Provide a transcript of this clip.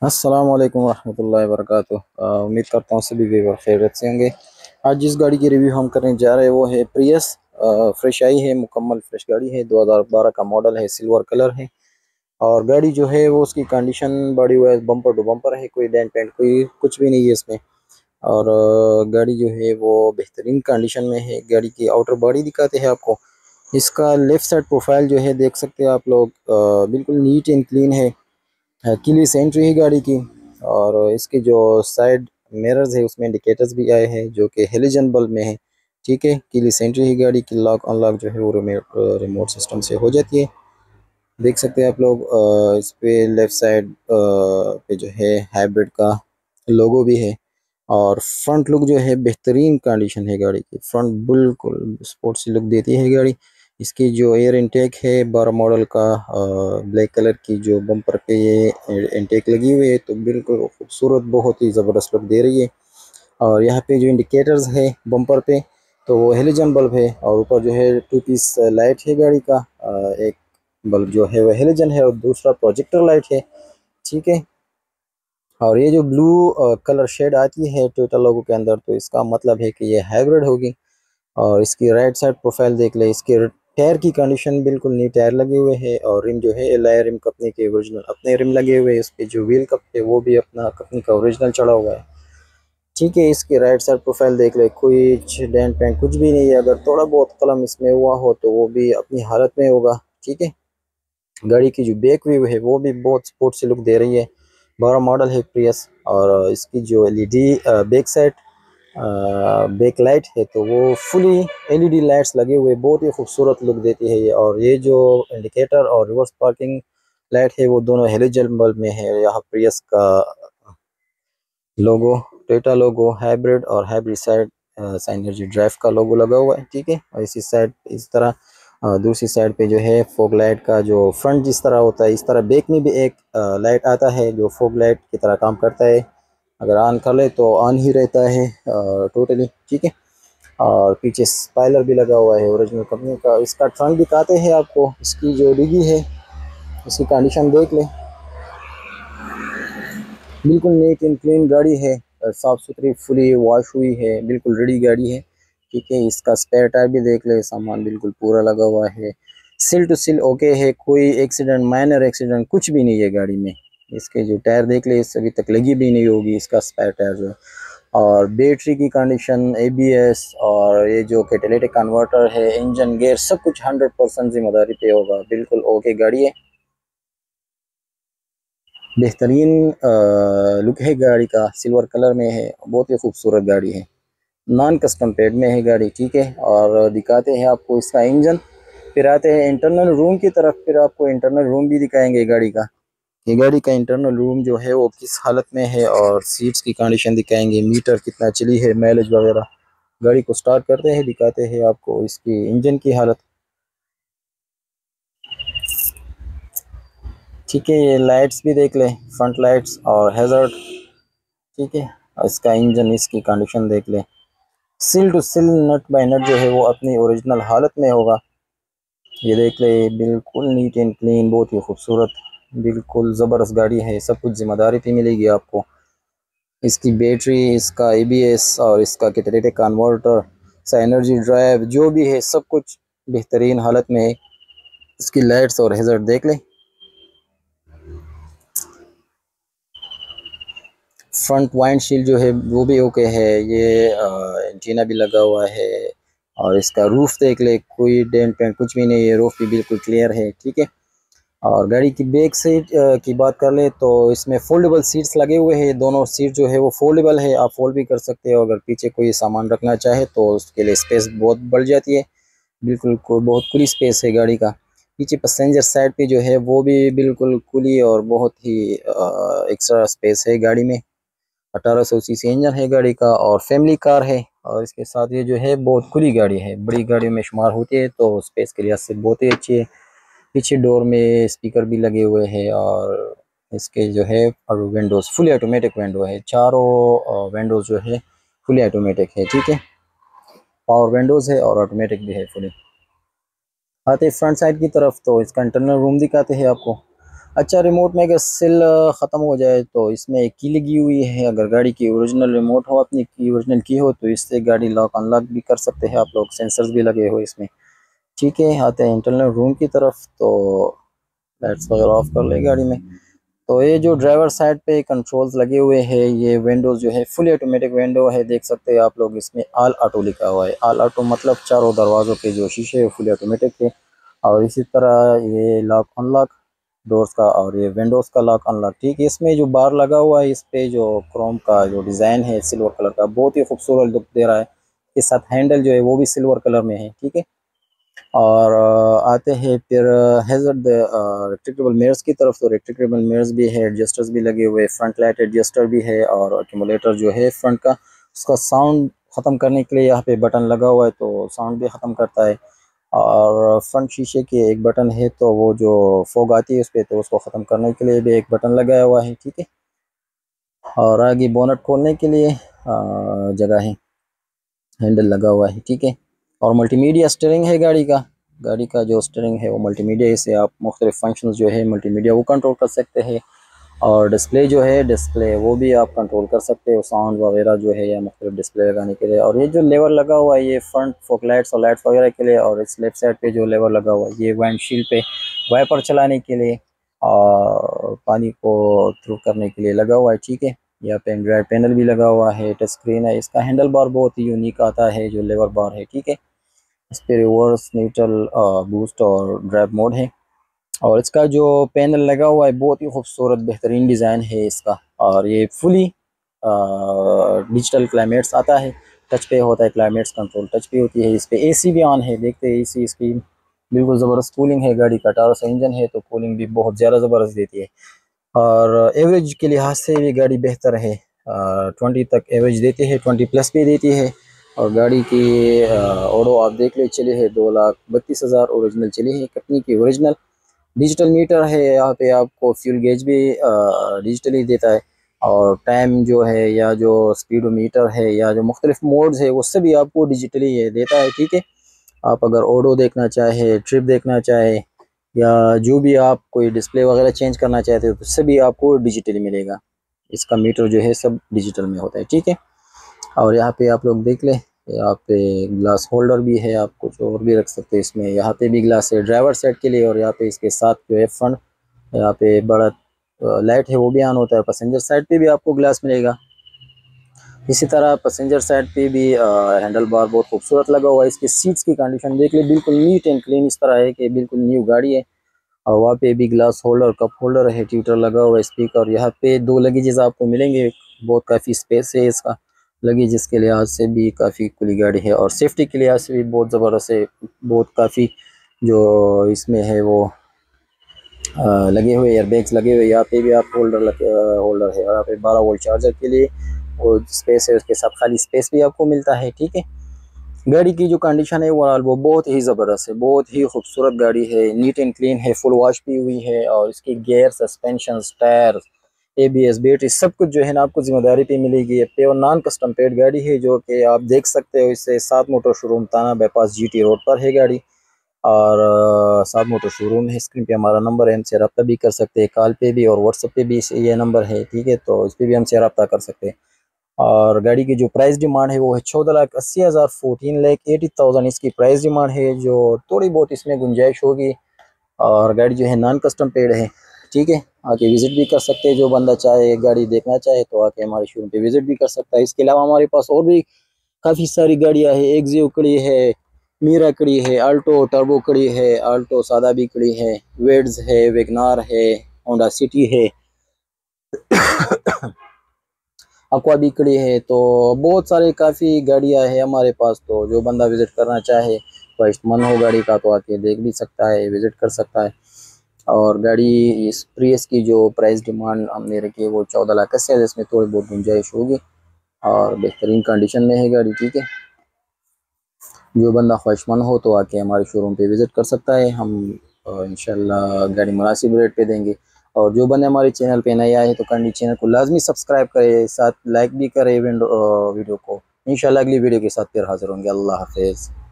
अस्सलाम वालेकुम रहमतुल्लाहि वबरकातुह। उम्मीद करता हूँ सभी व्यूअर खैरियत से होंगे। आज जिस गाड़ी की रिव्यू हम करने जा रहे हैं वो है प्रियस। फ्रेश आई है, मुकम्मल फ्रेश गाड़ी है, 2012 का मॉडल है, सिल्वर कलर है। और गाड़ी जो है वो उसकी कंडीशन बड़ी हुआ है, बम्पर टू बम्पर है, कोई डेंट पेंट कोई कुछ भी नहीं है इसमें। और गाड़ी जो है वो बेहतरीन कंडीशन में है। गाड़ी की आउटर बॉडी दिखाते हैं आपको। इसका लेफ़्ट साइड प्रोफाइल जो है देख सकते हैं आप लोग, बिल्कुल नीट एंड क्लीन है। कीली सेंट्री है गाड़ी की। और इसके जो साइड मिरर्स है उसमें इंडिकेटर्स भी आए हैं जो कि हेलोजन बल्ब में है। ठीक है, कीली सेंट्री है गाड़ी की। लॉक अनलॉक जो है वो रिमोट सिस्टम से हो जाती है। देख सकते हैं आप लोग, इस पे लेफ्ट साइड पे जो है हाइब्रिड का लोगो भी है। और फ्रंट लुक जो है बेहतरीन कंडीशन है गाड़ी की। फ्रंट बिल्कुल स्पोर्ट्सी लुक देती है गाड़ी। इसकी जो एयर इनटेक है 12 मॉडल का, ब्लैक कलर की जो बम्पर पे ये इनटेक लगी हुई है तो बिल्कुल खूबसूरत, बहुत ही ज़बरदस्त लुक दे रही है। और यहाँ पे जो इंडिकेटर्स है बम्पर पे तो वो हेलोजन बल्ब है। और ऊपर जो है टू पीस लाइट है गाड़ी का। एक बल्ब जो है वो हेलोजन है और दूसरा प्रोजेक्टर लाइट है। ठीक है। और ये जो ब्लू कलर शेड आती है टोयोटा लोगो के अंदर तो इसका मतलब है कि ये हाइब्रिड होगी। और इसकी राइट साइड प्रोफाइल देख ले। इसके टायर की कंडीशन बिल्कुल नई टायर लगे हुए हैं। और रिम जो है एलआई रिम कंपनी के ओरिजिनल अपने रिम लगे हुए हैं। इस पे जो व्हील कप है वो भी अपना कंपनी का ओरिजिनल चढ़ा हुआ है। ठीक है। इसकी राइट साइड प्रोफाइल देख ले, कोई डेंट पेंट कुछ भी नहीं है। अगर थोड़ा बहुत कलम इसमें हुआ हो तो वो भी अपनी हालत में होगा। ठीक है। गाड़ी की जो बैक व्यू है वो भी बहुत स्पोर्ट से लुक दे रही है। 12 मॉडल है प्रियस। और इसकी जो LED back side back light है तो वो फुली एलईडी लाइट्स लगे हुए बहुत ही खूबसूरत लुक देती है ये। और ये जो इंडिकेटर और रिवर्स पार्किंग लाइट है वो दोनों हेलोजन बल्ब में है। यहाँ प्रियस का लोगो, टोयोटा लोगो, हाइब्रिड और हाइब्रिड साइड साइनर्जी ड्राइव का लोगो लगा हुआ है। ठीक है। और इसी साइड इस तरह दूसरी साइड पे जो है फॉग लाइट का जो फ्रंट जिस तरह होता है इस तरह बैक में भी एक लाइट आता है जो फॉग लाइट की तरह काम करता है। अगर ऑन कर ले तो ऑन ही रहता है टोटली। ठीक है। और पीछे स्पाइलर भी लगा हुआ है ओरिजिनल कंपनी का। इसका ट्रंक दिखाते हैं आपको। इसकी जो डिग्गी है इसकी कंडीशन देख ले। बिल्कुल नीट एंड क्लीन गाड़ी है, साफ सुथरी फुली वॉश हुई है, बिल्कुल रेडी गाड़ी है। ठीक है। इसका स्पेयर टायर भी देख ले, सामान बिल्कुल पूरा लगा हुआ है। सिल टू सिल ओके है, कोई एक्सीडेंट माइनर एक्सीडेंट कुछ भी नहीं है गाड़ी में। इसके जो टायर देख ले इस अभी तक लगी भी नहीं होगी इसका स्पेयर टायर जो है। और बैटरी की कंडीशन, एबीएस और ये जो कैटालिटिक कन्वर्टर है, इंजन गेयर सब कुछ 100% जिम्मेदारी पे होगा। बिल्कुल ओके गाड़ी है। बेहतरीन लुक है गाड़ी का, सिल्वर कलर में है, बहुत ही खूबसूरत गाड़ी है। नॉन कस्टम पेड में है गाड़ी। ठीक है। और दिखाते हैं आपको इसका इंजन। फिर आते हैं इंटरनल रूम की तरफ। फिर आपको इंटरनल रूम भी दिखाएंगे गाड़ी का। ये गाड़ी का इंटरनल रूम जो है वो किस हालत में है और सीट्स की कंडीशन दिखाएंगे, मीटर कितना चली है, माइलेज वगैरह। गाड़ी को स्टार्ट करते हैं, दिखाते हैं आपको इसकी इंजन की हालत। ठीक है। ये लाइट्स भी देख ले, फ्रंट लाइट्स और हैजर्ड। ठीक है। और इसका इंजन, इसकी कंडीशन देख ले। सिल टू सिल नट बाय नट जो है वो अपनी ओरिजिनल हालत में होगा। ये देख ले, बिल्कुल नीट एंड क्लीन, बहुत ही खूबसूरत, बिल्कुल ज़बरदस्त गाड़ी है। सब कुछ जिम्मेदारी पे मिलेगी आपको। इसकी बैटरी, इसका एबीएस और इसका कैटालिटिक कन्वर्टर, इसका एनर्जी ड्राइव जो भी है सब कुछ बेहतरीन हालत में है। इसकी लाइट्स और हेजर्ड देख ले। फ्रंट वाइंडशील्ड जो है वो भी ओके है। ये एंटीना भी लगा हुआ है। और इसका रूफ देख ले, कोई डेंट पेंट कुछ भी नहीं है, रूफ भी बिल्कुल क्लियर है। ठीक है। और गाड़ी की बैक सीट की बात कर ले तो इसमें फोल्डेबल सीट्स लगे हुए हैं। दोनों सीट जो है वो फोल्डेबल है, आप फोल्ड भी कर सकते हो। अगर पीछे कोई सामान रखना चाहे तो उसके लिए स्पेस बहुत बढ़ जाती है। बिल्कुल बहुत खुली स्पेस है गाड़ी का। पीछे पैसेंजर साइड पे जो है वो भी बिल्कुल खुली और बहुत ही एक्स्ट्रा स्पेस है गाड़ी में। 1800 सीसी इंजन है गाड़ी का और फैमिली कार है। और इसके साथ ये जो है बहुत खुली गाड़ी है, बड़ी गाड़ियों में शुमार होती है तो स्पेस के लिहाज से बहुत ही अच्छी है। पीछे डोर में स्पीकर भी लगे हुए हैं। और इसके जो है और विंडोज़ फुली ऑटोमेटिक विंडो है। चारों विंडोज़ जो है फुली ऑटोमेटिक है। ठीक है। पावर विंडोज़ है और ऑटोमेटिक भी है फुली। आते फ्रंट साइड की तरफ तो इसका इंटरनल रूम दिखाते हैं आपको। अच्छा, रिमोट में अगर सिल ख़त्म हो जाए तो इसमें एक की लगी हुई है। अगर गाड़ी की ओरिजिनल रिमोट हो, अपनी की ओरिजिनल की हो, तो इससे गाड़ी लॉक अनलॉक भी कर सकते हैं आप लोग। सेंसर्स भी लगे हुए इसमें। ठीक है, आते हैं इंटरनल रूम की तरफ। तो लाइट्स वगैरह ऑफ कर ले गाड़ी में। तो ये जो ड्राइवर साइड पे कंट्रोल्स लगे हुए हैं, ये विंडोज़ जो है फुली ऑटोमेटिक विंडो है, देख सकते हैं आप लोग। इसमें ऑल ऑटो लिखा हुआ है। ऑल ऑटो मतलब चारों दरवाज़ों के जो शीशे है फुली ऑटोमेटिक है। और इसी तरह ये लॉक अनलॉक डोर्स का, और ये विंडोज़ का लॉक अनलॉक। ठीक है, इसमें जो बार लगा हुआ है, इस पे जो क्रोम का जो डिज़ाइन है सिल्वर कलर का, बहुत ही खूबसूरत लुक दे रहा है। इसके साथ हैंडल जो है वो भी सिल्वर कलर में है। ठीक है, और आते हैं फिर हैज़र्ड रेक्टिकेबल मिरर्स की तरफ। तो रेक्टिकेबल मिरर्स भी है, एडजस्टर्स भी लगे हुए, फ्रंट लाइट एडजस्टर भी है, और एक्यूमुलेटर जो है फ्रंट का, उसका साउंड ख़त्म करने के लिए यहाँ पे बटन लगा हुआ है, तो साउंड भी ख़त्म करता है। और फ्रंट शीशे के एक बटन है, तो वो जो फोग आती है उस पर, तो उसको ख़त्म करने के लिए भी एक बटन लगाया हुआ है। ठीक है, और आगे बोनट खोलने के लिए जगह है, हैंडल लगा हुआ है। ठीक है, और मल्टीमीडिया स्टीयरिंग है गाड़ी का। गाड़ी का जो स्टीयरिंग है वो मल्टीमीडिया, इससे आप मुख्तलिफ फंक्शंस जो है मल्टीमीडिया वो कंट्रोल कर सकते हैं। और डिस्प्ले जो है, डिस्प्ले वो भी आप कंट्रोल कर सकते हो, साउंड वगैरह जो है, या मुख्तलिफ डिस्प्ले लगाने के लिए। और ये जो लेवर लगा हुआ है, ये फ्रंट फोक लाइट्स और लाइट्स वगैरह के लिए। और इस लेफ्ट साइड पे जो लेवर लगा हुआ है, ये विंडशील्ड पे वाइपर चलाने के लिए और पानी को थ्रू करने के लिए लगा हुआ है। ठीक है, यहाँ पे एंड्रॉयड पैनल भी लगा हुआ है, टच स्क्रीन है। इसका हैंडल बार बहुत ही यूनिक आता है, जो लेवर बार है। ठीक है, इस पे रिवर्स, न्यूट्रल, बूस्ट और ड्राइव मोड है। और इसका जो पैनल लगा हुआ है बहुत ही खूबसूरत बेहतरीन डिज़ाइन है इसका। और ये फुली डिजिटल क्लाइमेट्स आता है। टच पे होता है, क्लाइमेट्स कंट्रोल टच पे होती है। इस पे एसी भी ऑन है, देखते हैं एसी इसकी बिल्कुल ज़बरदस्त कूलिंग है। गाड़ी का 1800 इंजन है, तो कूलिंग भी बहुत ज़्यादा ज़बरदस्त देती है। और एवरेज के लिहाज से भी गाड़ी बेहतर है। 20 तक एवरेज देती है, 20 प्लस भी देती है। और गाड़ी की ऑडो आप देख ले चले है 2,32,000 ओरिजिनल चली है, कंपनी की ओरिजिनल। डिजिटल मीटर है यहाँ पे, आपको फ्यूल गेज भी डिजिटली देता है। और टाइम जो है, या जो स्पीडोमीटर है, या जो मुख्तलिफ मोड्स है, उससे भी आपको डिजिटली ये देता है। ठीक है, आप अगर ऑडो देखना चाहे, ट्रिप देखना चाहे, या जो भी आप कोई डिस्प्ले वगैरह चेंज करना चाहते हो, तो उससे भी आपको डिजिटली मिलेगा। इसका मीटर जो है सब डिजिटल में होता है। ठीक है, और यहाँ पे आप लोग देख लें, यहाँ पे ग्लास होल्डर भी है, आप कुछ और भी रख सकते हैं इसमें। यहाँ पे भी ग्लास है ड्राइवर साइड के लिए। और यहाँ पे इसके साथ जो है फ्रंट, यहाँ पे बड़ा लाइट है वो भी ऑन होता है। पैसेंजर साइड पे भी आपको ग्लास मिलेगा। इसी तरह पैसेंजर साइड पे भी हैंडल बार बहुत खूबसूरत लगा हुआ है। इसकी सीट्स की कंडीशन देख ले, बिल्कुल नीट एंड क्लीन, इस तरह है कि बिल्कुल न्यू गाड़ी है। और वहाँ पे भी ग्लास होल्डर, कप होल्डर है, ट्यूटर लगा हुआ है, स्पीकर। यहाँ पे 2 लगेजेस आपको मिलेंगे। बहुत काफ़ी स्पेस है इसका। लगेजेस के लिहाज से भी काफ़ी खुली गाड़ी है, और सेफ्टी के लिहाज से भी बहुत ज़बरदस्त है। बहुत काफ़ी जो इसमें है वो लगे हुए एयरबैग्स लगे हुए। यहाँ पे भी आप होल्डर है। और यहाँ पे 12 वोल्ट चार्जर के लिए वो स्पेस है, उसके साथ खाली स्पेस भी आपको मिलता है। ठीक है, गाड़ी की जो कंडीशन है वो बहुत ही ज़बरदस्त है, बहुत ही खूबसूरत गाड़ी है, नीट एंड क्लीन है, फुल वॉश भी हुई है। और इसकी gear, suspension, tyre, ABS, battery, सब कुछ जो है ना आपको जिम्मेदारी पे मिलेगी। ये प्योर नॉन कस्टम पेड गाड़ी है, जो कि आप देख सकते हो। इससे 7 मोटर शोरूम ताना बाईपास जीटी रोड पर है गाड़ी। और 7 मोटर शोरूम है। स्क्रीन पे हमारा नंबर है, हमसे रब्ता भी कर सकते हैं, कॉल पे भी और व्हाट्सएप पे भी ये नंबर है। ठीक है, तो इस पर भी हमसे रब्ता कर सकते हैं। और गाड़ी की जो प्राइस डिमांड है वो है 14,80,000, 14,80,000 इसकी प्राइस डिमांड है, जो थोड़ी बहुत इसमें गुंजाइश होगी। और गाड़ी जो है नॉन कस्टम पेड है। ठीक है, आके विज़िट भी कर सकते हैं। जो बंदा चाहे गाड़ी देखना चाहे तो आके हमारे शोरूम पे विज़िट भी कर सकता है। इसके अलावा हमारे पास और भी काफ़ी सारी गाड़ियाँ हैं। एक्सियो खड़ी है, मीरा खड़ी है, आल्टो टर्बो खड़ी है, आल्टो सादा भी खड़ी है, वेड्स है, वेगनार है, होंडा सिटी है, अक्वा भी खड़ी है। तो बहुत सारे काफ़ी गाड़ियाँ हैं हमारे पास। तो जो बंदा विज़िट करना चाहे, ख्वाहिशमंद हो गाड़ी का, तो आके देख भी सकता है, विज़िट कर सकता है। और गाड़ी इस प्रियस की जो प्राइस डिमांड हमने रखी है वो 14,80,000 है, जिसमें थोड़ी बहुत गुंजाइश होगी। और बेहतरीन कंडीशन में है गाड़ी। ठीक है, जो बंदा ख्वाहिशमंद हो तो आके हमारे शोरूम पे विज़िट कर सकता है। हम इंशाल्लाह गाड़ी मुनासिब रेट पे देंगे। और जो बंदे हमारे चैनल पे नए आए हैं तो काइंडली चैनल को लाजमी सब्सक्राइब करें, साथ लाइक भी करें वीडियो को। इंशाल्लाह अगली वीडियो के साथ फिर हाज़िर होंगे। अल्लाह हाफिज़।